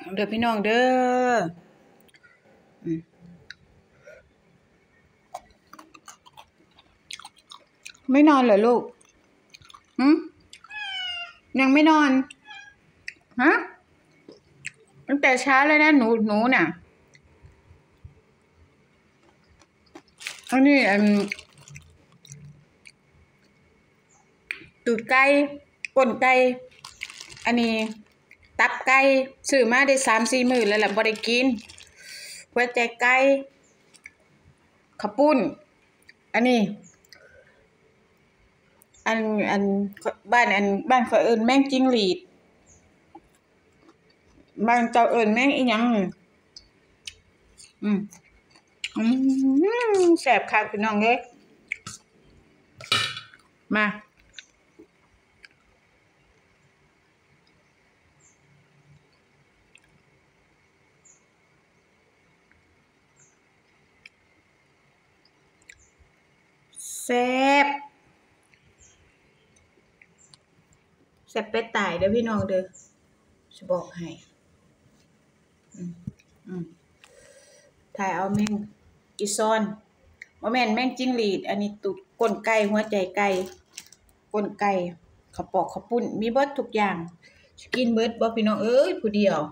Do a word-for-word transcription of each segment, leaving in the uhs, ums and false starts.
เด้อพี่น้องเด้อไม่นอนเหรอลูกหืมยังไม่นอนฮะตั้งแต่เช้าเลยนะหนูหนูน่ะอันนี้อันตูดไก่ก้นไก่อันนี้ตับไก่ซื้อมาได้สามสี่มื้อแล้วล่ะบ่ได้กินหัวใจไก่ข้าวปุ้นอันนี้อันอันบ้านอันบ้านเขาเอิ้นแมงจิ้งหรีดบ้านเจ้าเอิ้นแมงอีหยังอืมอืมแซ่บคักพี่น้องเอ้ยมาแซ่บแซ่บไปตายเด้อพี่น้องเด้อจะบอกให้อืมอืมถ่ายเอาแมงอีซอนบ่แม่นแมงจิ้งหรีดอันนี้ตูดก้นไก่หัวใจไก่ก้นไก่ข้าวปอกข้าวปุ้นมีเบิดทุกอย่างสิกินเบิดบ่พี่น้องเอ้ยผู้เดียว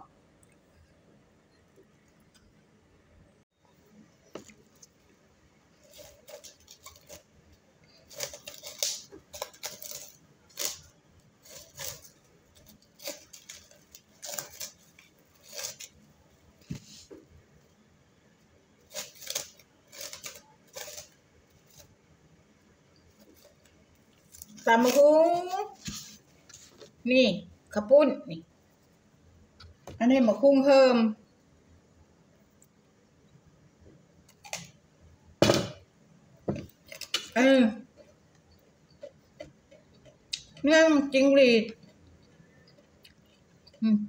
ตำบักหุ่งนี่ข้าวปุ้นนี่อันนี้บักหุ่งเฮิมเออเนื้อจิ้งหรีดอืม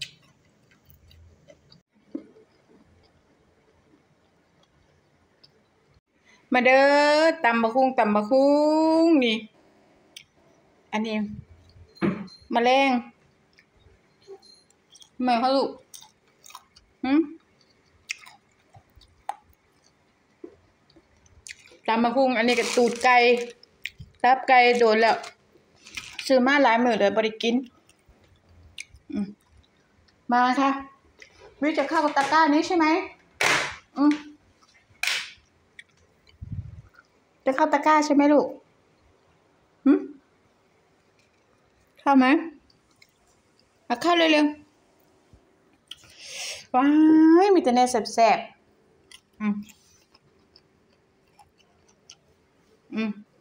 มาเด้อตำบักหุ่งตำบักหุ่งนี่อันนี้แมลงแม่เขาลูกหืมตำบักหุ่งอันนี้ก็ตูดไก่ตับไก่โดนแล้วซื้อมาหลายมื้อเลยบ่ได้กินอืมมาค่ะวิจะเข้ากับตะกร้านี้ใช่ไหมอืมจะเข้าตะกร้าใช่ไหมลูกหืมเข้าไหมเอาเข้าเร็วๆว้ายมีแต่แนวแซ่บๆอืมอืม